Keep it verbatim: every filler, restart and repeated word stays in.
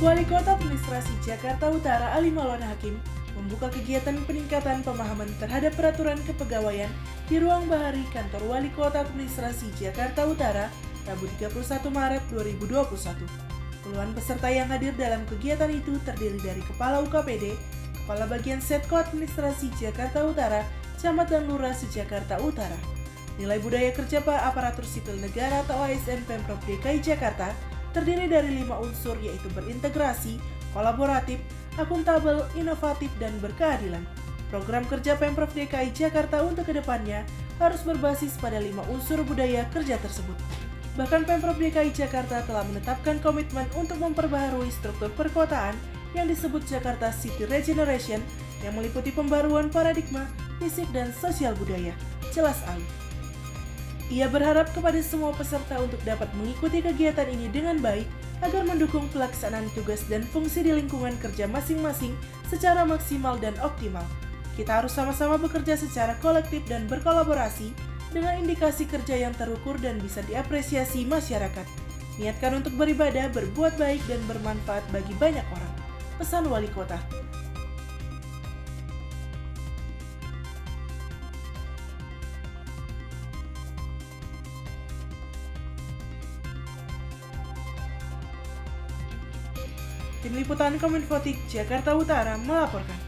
Wali Kota Administrasi Jakarta Utara Ali Maulana Hakim membuka kegiatan peningkatan pemahaman terhadap peraturan kepegawaian di ruang bahari Kantor Wali Kota Administrasi Jakarta Utara Rabu tiga puluh satu Maret dua ribu dua puluh satu. Puluhan peserta yang hadir dalam kegiatan itu terdiri dari Kepala U K P D, Kepala Bagian Setko Administrasi Jakarta Utara, Camat dan Lurah se-Jakarta Utara. Nilai budaya kerja aparatur sipil negara atau A S N Pemprov D K I Jakarta terdiri dari lima unsur, yaitu berintegrasi, kolaboratif, akuntabel, inovatif, dan berkeadilan. Program kerja Pemprov D K I Jakarta untuk kedepannya harus berbasis pada lima unsur budaya kerja tersebut. Bahkan Pemprov D K I Jakarta telah menetapkan komitmen untuk memperbaharui struktur perkotaan yang disebut Jakarta City Regeneration yang meliputi pembaruan paradigma, fisik, dan sosial budaya. Jelas Ali. Ia berharap kepada semua peserta untuk dapat mengikuti kegiatan ini dengan baik agar mendukung pelaksanaan tugas dan fungsi di lingkungan kerja masing-masing secara maksimal dan optimal. Kita harus sama-sama bekerja secara kolektif dan berkolaborasi dengan indikasi kerja yang terukur dan bisa diapresiasi masyarakat. Niatkan untuk beribadah, berbuat baik, dan bermanfaat bagi banyak orang. Pesan Wali Kota. Tim Liputan Kominfotik Jakarta Utara melaporkan.